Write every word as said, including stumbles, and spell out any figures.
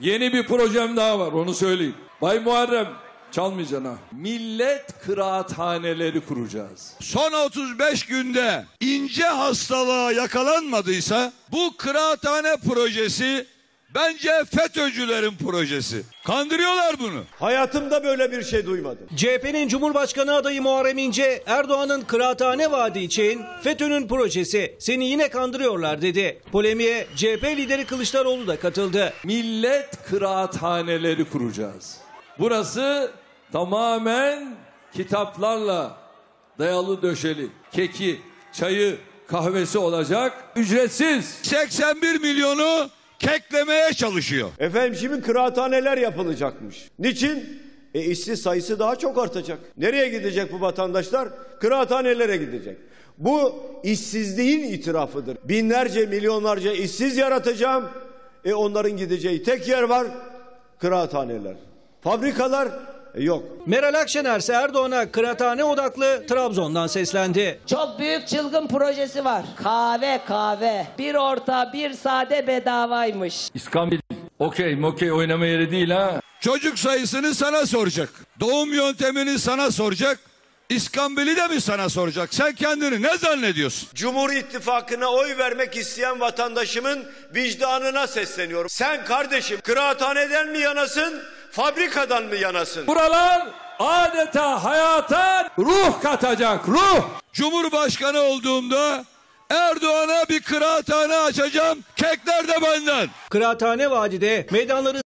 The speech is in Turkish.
Yeni bir projem daha var, onu söyleyeyim. Bay Muharrem, çalmayacaksın ha. Millet kıraathaneleri kuracağız. Son otuz beş günde ince hastalığa yakalanmadıysa bu kıraathane projesi bence FETÖ'cülerin projesi. Kandırıyorlar bunu. Hayatımda böyle bir şey duymadım. C H P'nin Cumhurbaşkanı adayı Muharrem İnce, Erdoğan'ın kıraathane vaadi için FETÖ'nün projesi, seni yine kandırıyorlar dedi. Polemiğe C H P lideri Kılıçdaroğlu da katıldı. Millet kıraathaneleri kuracağız. Burası tamamen kitaplarla dayalı döşeli. Keki, çayı, kahvesi olacak. Ücretsiz. seksen bir milyonu keklemeye çalışıyor. Efendim şimdi kıraathaneler yapılacakmış. Niçin? E işsiz sayısı daha çok artacak. Nereye gidecek bu vatandaşlar? Kıraathanelere gidecek. Bu işsizliğin itirafıdır. Binlerce, milyonlarca işsiz yaratacağım. E onların gideceği tek yer var. Kıraathaneler. Fabrikalar e yok. Meral Akşener ise Erdoğan'a kıraathane odaklı Trabzon'dan seslendi. Çok büyük çılgın projesi var. Kahve kahve. Bir orta bir sade bedavaymış. İskambil, okey mokey oynama yeri değil ha. Çocuk sayısını sana soracak. Doğum yöntemini sana soracak. İskambil'i de mi sana soracak? Sen kendini ne zannediyorsun? Cumhur İttifakı'na oy vermek isteyen vatandaşımın vicdanına sesleniyorum. Sen kardeşim kıraathaneden mi yanasın, fabrikadan mı yanasın? Buralar adeta hayata ruh katacak, ruh. Cumhurbaşkanı olduğumda Erdoğan'a bir kıraathane açacağım. Kekler de benden. Kıraathane vaadi de meydanları